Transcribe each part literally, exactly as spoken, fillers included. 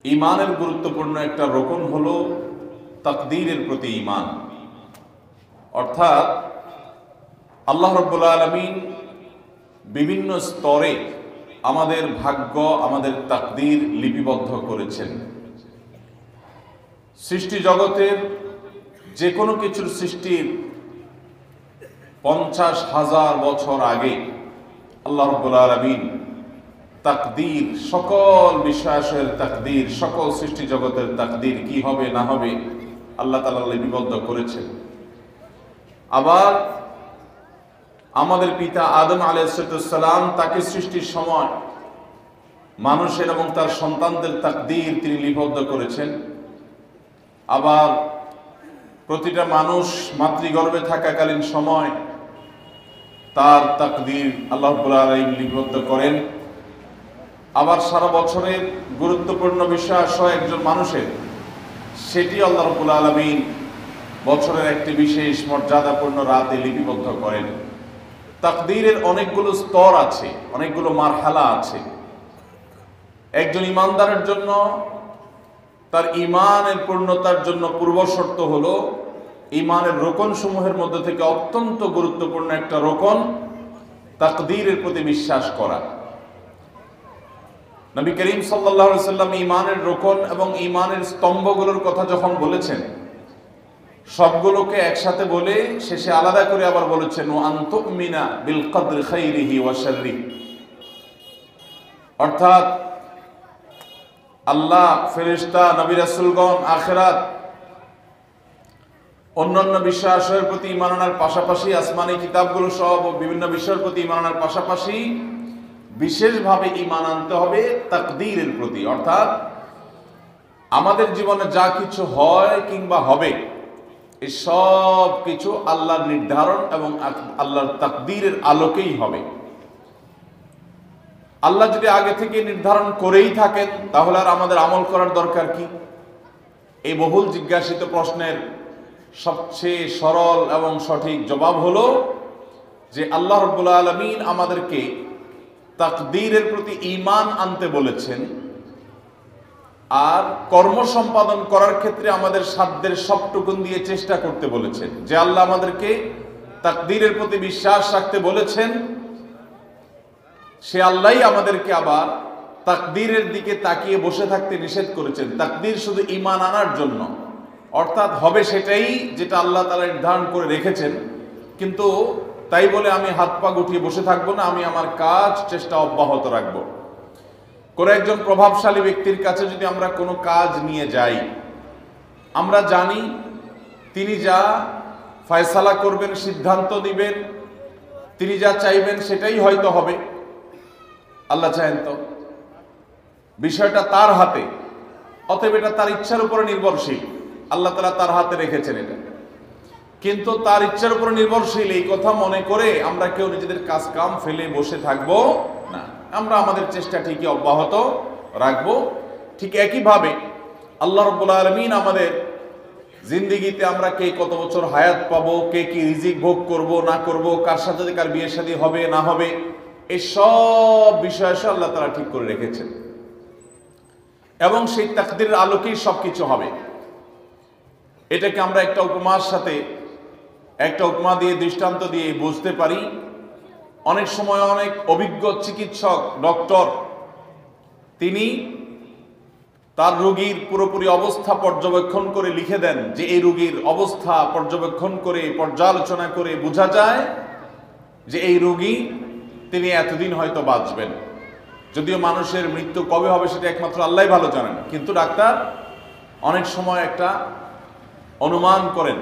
ঈমানের গুরুত্বপূর্ণ একটা রকম হলো তাকদীরের প্রতি ঈমান। অর্থাৎ আল্লাহ রাব্বুল আলামিন বিভিন্ন স্তরে আমাদের ভাগ্য, আমাদের তাকদীর লিপিবদ্ধ করেছেন। সৃষ্টি জগতের যে কোনো কিছুর সৃষ্টির পঞ্চাশ হাজার বছর আগে আল্লাহ রাব্বুল আলামিন তাকদীর, সকল বিশ্বাসের তাকদীর, সকল সৃষ্টি জগতের তাকদীর কি হবে না হবে আল্লাহ তাআলা লিপিবদ্ধ করেছেন। আবার আমাদের পিতা আদম আলাইহিস সালাম, তাকে সৃষ্টির সময় মানুষের এবং তার সন্তানদের তাকদীর তিনি লিপিবদ্ধ করেছেন। আবার প্রতিটা মানুষ মাতৃগর্ভে থাকাকালীন সময় তার তাকদীর আল্লাহ রাব্বুল আলামিন লিপিবদ্ধ করেন। আবার সারা বছরের গুরুত্বপূর্ণ বিষয় একজন মানুষের, সেটি আল্লাহ রাব্বুল আলামিন বছরের একটি বিশেষ মর্যাদাপূর্ণ রাতে লিপিবদ্ধ করেন। তাকদীরের অনেকগুলো স্তর আছে, অনেকগুলো মারহালা আছে। একজন ইমানদারের জন্য তার ইমানের পূর্ণতার জন্য পূর্ব শর্ত হলো ইমানের রোকন সমূহের মধ্যে থেকে অত্যন্ত গুরুত্বপূর্ণ একটা রোকন তাকদীরের প্রতি বিশ্বাস করা। নবী করিম সাল্লাল্লাহু আলাইহি ওয়াসাল্লাম ইমানের রোকন এবং ইমানের স্তম্ভগুলোর কথা যখন বলেছেন, সবগুলোকে একসাথে বলে শেষে আলাদা করে আবার বলেছেন ওয়া আন তুমিনা বিল কদরি খাইরিহি ওয়া শাররিহি। অর্থাৎ আল্লাহ, ফেরেশতা, নবী রাসূলগণ, আখিরাত, অন্যান্য বিশ্বাসের প্রতি ঈমান আনার পাশাপাশি আসমানি কিতাবগুলো সহ বিভিন্ন বিষয়ের প্রতি ঈমান আনার পাশাপাশি বিশেষভাবে ঈমান আনতে হবে তাকদীরের প্রতি। অর্থাৎ আমাদের জীবনে যা কিছু হয় কিংবা হবে, এই সব কিছু আল্লাহর নির্ধারণ এবং আল্লাহর তাকদীরের আলোকেই হবে। আল্লাহ যদি আগে থেকে নির্ধারণ করেই থাকেন, তাহলে আর আমাদের আমল করার দরকার কি? এই বহুল জিজ্ঞাসিত প্রশ্নের সবচেয়ে সরল এবং সঠিক জবাব হলো যে আল্লাহ রাব্বুল আলামিন আমাদেরকে তাকদীরের প্রতি ঈমান আনতে বলেছেন, আর কর্ম সম্পাদন করার ক্ষেত্রে আমাদের সাধ্যের সবটুকুন দিয়ে চেষ্টা করতে বলেছেন। যে আল্লাহ আমাদেরকে তাকদীরের প্রতি বিশ্বাস রাখতে বলেছেন, সে আল্লাহই আমাদেরকে আবার তাকদীরের দিকে তাকিয়ে বসে থাকতে নিষেধ করেছেন। তাকদীর শুধু ঈমান আনার জন্য, অর্থাৎ হবে সেটাই যেটা আল্লাহ তাআলা নির্ধারণ করে রেখেছেন, কিন্তু তাই বলে আমি হাত পা গুটিয়ে বসে থাকবো না, আমি আমার কাজ চেষ্টা অব্যাহত রাখবো। কোন একজন প্রভাবশালী ব্যক্তির কাছে যদি আমরা কোনো কাজ নিয়ে যাই, আমরা জানি তিনি যা ফয়সালা করবেন, সিদ্ধান্ত দিবেন, তিনি যা চাইবেন সেটাই হয়তো হবে। আল্লাহ চাহেন তো, বিষয়টা তার হাতে, অতএব এটা তার ইচ্ছার উপরে নির্ভরশীল। আল্লাহ তাআলা তার হাতে রেখেছেন এটা, কিন্তু তার ইচ্ছার উপর নির্ভরশীল এই কথা মনে করে আমরা কেউ নিজেদের কাজ কাম ফেলে বসে থাকবো না, আমরা আমাদের চেষ্টা ঠিকই অব্যাহত রাখবো। ঠিক একইভাবে আল্লাহ রাব্বুল আলামিন আমাদের জিন্দেগিতে আমরা কে কত বছর হায়াত পাবো, কে কি রিজিক ভোগ করব না করব, কার সাথে কার বিয়ে শাদী হবে না হবে, এই সব বিষয় আল্লাহ তাআলা ঠিক করে রেখেছেন এবং সেই তাকদীরের আলোকেই সবকিছু হবে। এটাকে আমরা একটা উপমার সাথে, একটা উপমা দিয়ে, দৃষ্টান্ত দিয়ে বুঝতে পারি। অনেক সময় অনেক অভিজ্ঞ চিকিৎসক, ডক্টর, তিনি তার রোগীর পুরোপুরি অবস্থা পর্যবেক্ষণ করে লিখে দেন যে এই রোগীর অবস্থা পর্যবেক্ষণ করে, পর্যালোচনা করে বোঝা যায় যে এই রোগী তিনি এতদিন হয়তো বাঁচবেন। যদিও মানুষের মৃত্যু কবে হবে সেটা একমাত্র আল্লাহই ভালো জানেন, কিন্তু ডাক্তার অনেক সময় একটা অনুমান করেন।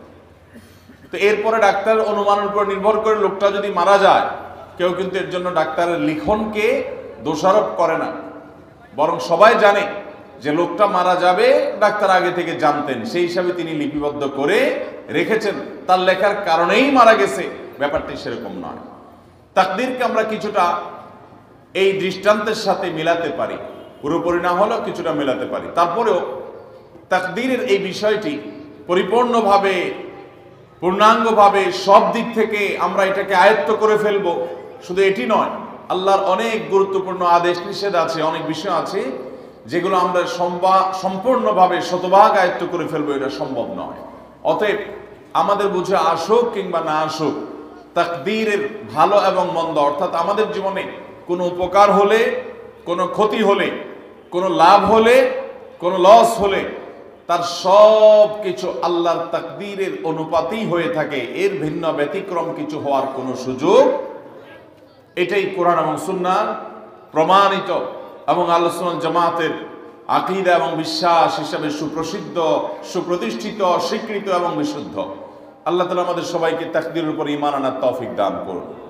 তো এরপরে ডাক্তার অনুমানের উপর নির্ভর করে লোকটা যদি মারা যায়, কেউ কিন্তু এর জন্য ডাক্তারের লিখনকে দোষারোপ করে না, বরং সবাই জানে যে লোকটা মারা যাবে, ডাক্তার আগে থেকে জানতেন, সেই হিসাবে তিনি লিপিবদ্ধ করে রেখেছেন। তার লেখার কারণেই মারা গেছে, ব্যাপারটি সেরকম নয়। তাকদীরকে আমরা কিছুটা এই দৃষ্টান্তের সাথে মিলাতে পারি, পুরোপুরি না হলেও কিছুটা মেলাতে পারি। তারপরেও তাকদীরের এই বিষয়টি পরিপূর্ণভাবে, পূর্ণাঙ্গভাবে সব দিক থেকে আমরা এটাকে আয়ত্ত করে ফেলবো শুধু এটি নয়, আল্লাহর অনেক গুরুত্বপূর্ণ আদেশ নিষেধ আছে, অনেক বিষয় আছে যেগুলো আমরা সম্পূর্ণভাবে শতভাগ আয়ত্ত করে ফেলবো, এটা সম্ভব নয়। অতএব আমাদের বুঝে আসুক কিংবা না আসুক, তাকদীরের ভালো এবং মন্দ, অর্থাৎ আমাদের জীবনে কোনো উপকার হলে, কোনো ক্ষতি হলে, কোনো লাভ হলে, কোনো লস হলে, তার সব কিছু আল্লাহর তাকদীরের অনুপাতেই হয়ে থাকে, এর ভিন্ন ব্যতিক্রম কিছু হওয়ার কোনো সুযোগ। এটাই কোরআন এবং সুন্নাহ প্রমাণিত এবং আহলে সুন্নাত জামাতের আকীদা এবং বিশ্বাস হিসাবে সুপ্রসিদ্ধ, সুপ্রতিষ্ঠিত, স্বীকৃত এবং বিশুদ্ধ। আল্লাহ তাআলা আমাদের সবাইকে তাকদীরের উপর ঈমান আনার তৌফিক দান করুন।